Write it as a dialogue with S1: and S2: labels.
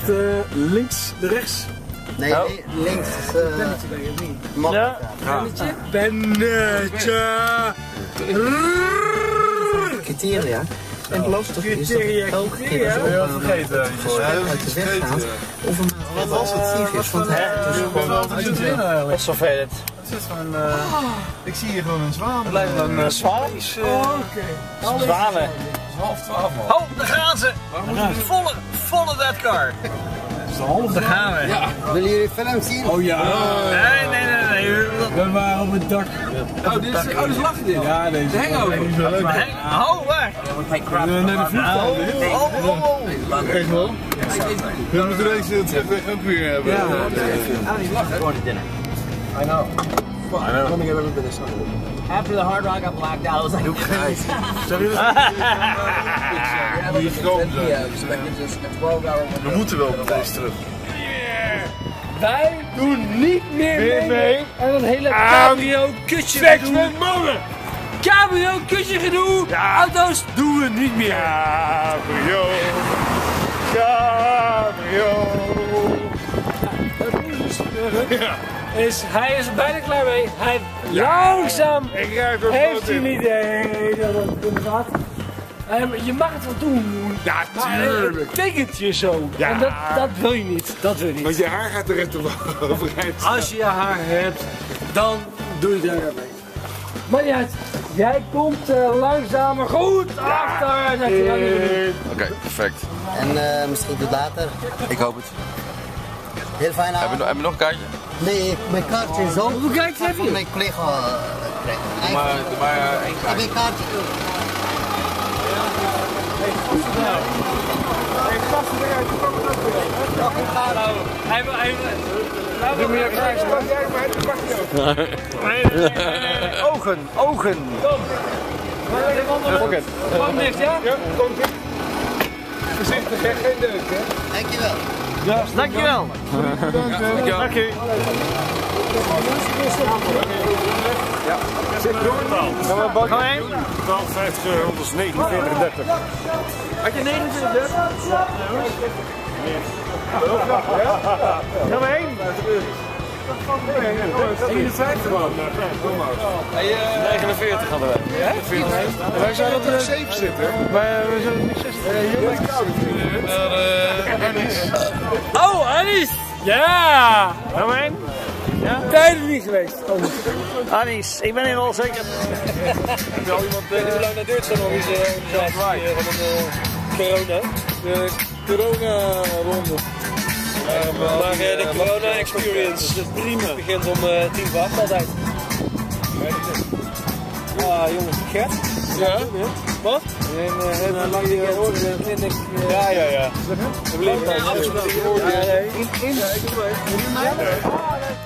S1: links, de rechts?
S2: Nee, links is
S1: Bennetje ben je niet.
S2: makkelijk.
S1: Bennetje? Bennetje!
S2: Criteria. En het lastige is dat het elke keer als
S3: Ja,
S2: op
S3: vergeten.
S2: een gesprek uit de weg gaat, of een maat wat assertief is, want hij is gewoon...
S4: Dat is vervelend.
S3: Ik zie hier gewoon een zwaan.
S4: Het lijkt wel een zwaan.
S1: Oké.
S4: Zwanen.
S3: 11:30 man.
S4: Oh, daar gaan ze! Volle dead car. Daar gaan we.
S2: Willen jullie film zien?
S1: Oh ja.
S4: Nee.
S1: We waren op het dak.
S3: Oh, dit is lachen dit.
S1: Ja, deze.
S3: De hangover.
S4: Oh, waar?
S1: Naar de vliegtuig.
S3: Echt wel? We moeten deze terugweg ook weer hebben.
S1: Ja.
S4: I know. After the Hard Rock got blacked out, I was like,
S3: We moeten wel met deze terug.
S1: Wij doen niet meer mee aan een hele cabrio kutje gedoe. Met mannen! Cabrio kutje gedoe! Auto's doen we niet meer!
S3: Cabrio. Cabrio.
S1: Hij is er bijna klaar mee. Hij langzaam heeft hij niet inderdaad. Je mag het wel doen.
S3: Ja,
S1: Maar het betekent je zo.
S3: Ja.
S1: En dat wil je niet. Dat wil je niet.
S3: Want je haar gaat er echt overeind.
S1: Als je je haar hebt, dan doe je daar mee. Maar niet uit. Jij komt langzamer goed achter. Dat je dat niet doet.
S5: Oké, perfect.
S2: En misschien tot later.
S5: Ik hoop het.
S2: Heel fijn avond.
S5: Hebben we nog een kaartje?
S2: Nee, mijn kaartje is op.
S1: Hoe kijkt het
S2: Van
S1: even?
S2: mijn collega krijgen.
S5: Doe maar één
S2: Ik heb
S5: kaartje.
S2: een kaartje.
S1: Doe me
S4: ogen.
S1: Kom dicht, ja?
S3: Ja, kom dit. Voorzichtig, hè? Geen deuk, hè?
S2: Dankjewel.
S4: Dankjewel.
S5: Dank u.
S4: Ga heen.
S3: 12,50 euro, dat is 49,30.
S4: Had je 29? Ga maar heen.
S3: 51 man.
S5: 49 hadden we.
S3: Wij zijn op de 7 zitten.
S4: We zullen niet 60.
S1: Oh, Anis! Ja!
S4: Ga maar heen. Ja?
S1: Tijden niet geweest.
S4: Anis, ik ben hier wel zeker.
S1: Wel iemand hoe lang dat duurt zo'n organisatie van corona? De corona-ronde. Maar de corona-experience. Dus prima. Het begint om 7:50 altijd. Ah, jongens, Gert? Ja? Wat? En lang die hoorde clinic. Ja. Probleem. Ja, nee. Ja, ik doe mee.